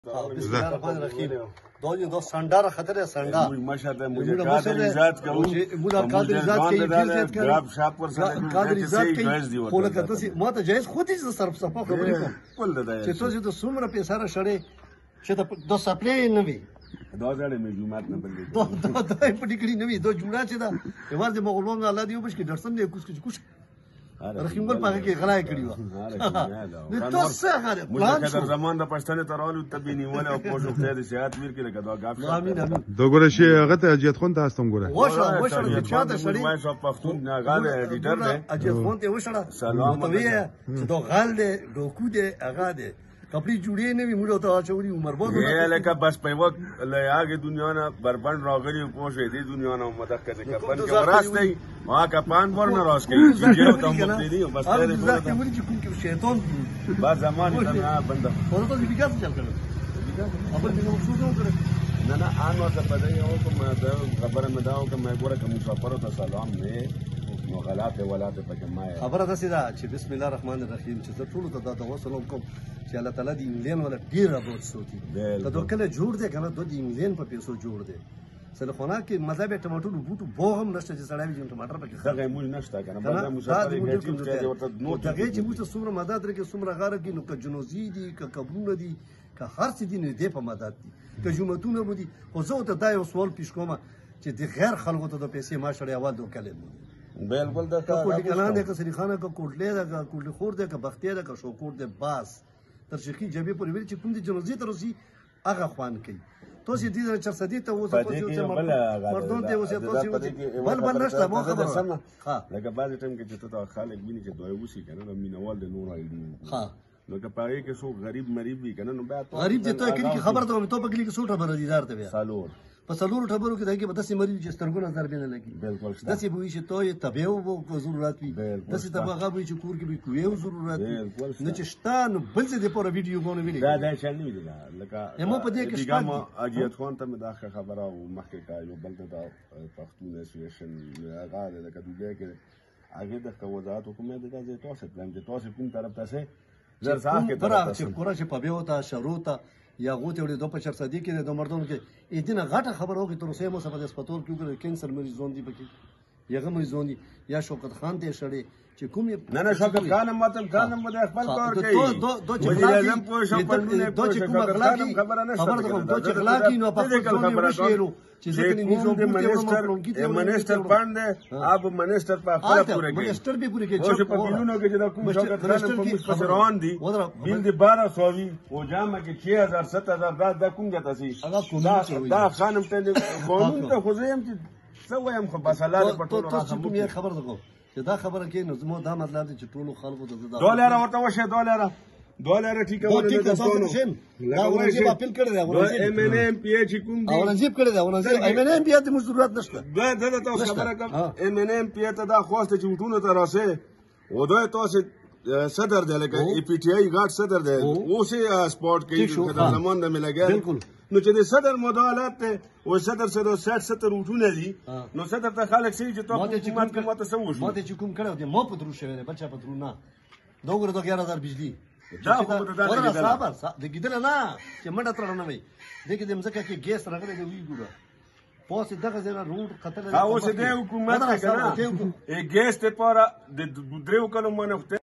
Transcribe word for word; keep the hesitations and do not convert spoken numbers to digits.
بسم الله الرحمن الرحیم. دو دو سنڈا خطر ہے سنڈا مشهد مجھے قادر ایجاد کروں مولا قادر ایجاد کی جلسات کر گراب شاپ پر سره قادر ایجاد کی کوله کته سي ما ته جایز خو دې صرف صفه خبرې کوم ول ده چې تاسو د سومره پیساره شړې چې د سپلې نه وي دا ځړې مې جمعات نه بلې دا دا د پټیکړي نه وي دا جوړه چې دا یوازې مغولون الله دی وبش کې درسم دې کوس کوس رحیم ګل پاګه کې غلای کړی و نو تاسو هغه پلان شو زمان د پښتنې ترالو تبینی ولا او پوښو خدای دې صحت ور کې لګا دا غاف امين امين دو ګره شي هغه ته اجیت خون ته استم ګره وښه وښه د چا د شړې وای شو پښتون نه غاله ایډیټر دی اجیت خون ته وښه سلام ته چې دا غال دی ډوکو دی هغه دی کپڑی جوړې نه وي موږ ته چوري عمر بوت یې لکه بس په وخت له هغه دنیا نه بربند راغلی پوښې دې دنیا نه مدد کړي کپن کې راستي ما کپان ورنه راس کوي چې ته مو دې دی بس دې ځکه ولې چې کوم کې شیطان با زمان ته نه بنده ورته دې بيګاس چل کړو خپل دې مقصود نه کړو نه نه ان ورته پدې یو کوم دا خبره مې دا او کوم ګوره کوم مسافر ته سلام نه نو غلط ولات پکې ما خبره ده سیده چې بسم الله الرحمن الرحیم چې زه ټول ته دا توسل کوم چې الله تعالی دې انګلین ولا ډیر ابوت سوتي کله کله جوړ دې کنه دوی انګلین په پیسو جوړ دې سره خو نه کې مطلب ټماټو بوټو بوغم نشته چې سړی وي ټماټر پکې دغه موږ نشته کنه بعد مسافر یې چې ورته نو دغه چې موږ څومره مدد لري څومره غاره کې نو ک جنوزي دي ک قبرونه دي ک هر څه دي نه دې په مدد دي ک جمعتونه مو دي خو زه ته دا یو سوال پیش کوم چې د غیر خلکو ته د پیسې ما شړې اول دوه کلمه بالکل دا کوټی کلان ده که سری خانه که کوټلې ده که کوټل خور ده که بختیار ده که شوکور ده باس تر شيخي جبې پورې ویل چې کوم دي جنوزي ته رسي هغه خوان کوي تاسو دې د چرسدي ته اوسه تاسو مردون ته اوسه تاسو بل بل نشته مو خبر سم ها لکه بعض ټیم کې چې ته خالق ویني چې دوی وسی کنه نو مینوال د نور ایډي ها نو که پاره کې سو غریب مریب وي کنه نو بیا غریب دې ته کې خبر ته ته په کې کې سوټه برادیدار ته بیا سالور په سلور ټبرو کې دغه په داسې مریض چې سترګونه نظر بینه لګي بالکل داسې به وي چې ته تبه او ضرورت وي داسې تبه غو چې کور کې به کوی او ضرورت وي نو چې شتان بل څه د پوره ویډیو غو نه ویلي دا دا شل نه ویلي لکه مو په دې کې شتان اجیت خان ته مې دا خبره او مخکې کا یو بل ته پښتون اسوسییشن هغه د کډوګه کې هغه د وزارت حکومت د ځای تاسو پلان چې تاسو کوم طرف ته سه زر صاحب کې طرف چې کورا چې په بیو ته شروط یا غوته وړي دوه پچر صدې کې د مردونو کې اې دینه غټه خبر وکړي تر اوسه مو سپه د سپتور کې وګړي کینسر مریضون دي پکې یغه مریضون دي یا شوکت خان ته شړې چې کوم نه نه شوکت خان ماتم خان مو د خپل کار کوي دو دو چې اعظم پوه شو په دو چې کوم اخلاقی خبره نشته خبره کوم دو چې اخلاقی نو په خبره شیرو چې ځکه نظام د منیسټر منیسټر باندې اب منیسټر په خپل پوره کوي منیسټر به پوره کوي چې په بلونو کې چې کوم شوکت خان په مستشاران دي بل دي بارہ سو وي او جامه کې چھ ہزار سات ہزار دا کوم ځته سي دا خانم ته قانون ته خو زم چې سویم خو بس الله په ټولو راځم خبر ده چې دا خبره کې نو زموږ دا مطلب دی چې ټولو خلکو ته دا ډالر ورته وشه ډالر ډالر ټیک ونه د تاسو دا ورنځي په اپیل کړی دی ورنځي ام ان ام پی ایچ کوم دی ورنځي کړی دی ورنځي ام ان ام پی ته ضرورت نشته دا دا تاسو خبره کوم ام ان ام پی ته دا خواسته چې وټونه ته راسه و دوی تاسو صدر دی لکه ای پی ټی آی غاټ صدر دی اوسه سپورت کوي د زمان د ملګری بالکل نو چې د صدر مداخلات ته او صدر سره سات ستر وټونه دي نو صدر ته خلک سي چې ته حکومت کې ماته سمو شو ماته چې کوم کړو دي مو په درو شوی دی بچا په درو نه دا وګوره دا اګیار هزار بجلی دا خو ته دا نه صبر د ګیدل نه چې منډه تر نه وي دغه د مزکه کې ګیس راغلی دی وی ګوره پوسټ دغه ځای روډ خطر او اوس د حکومت څنګه ګیس ته پاره د درو کلو مونږ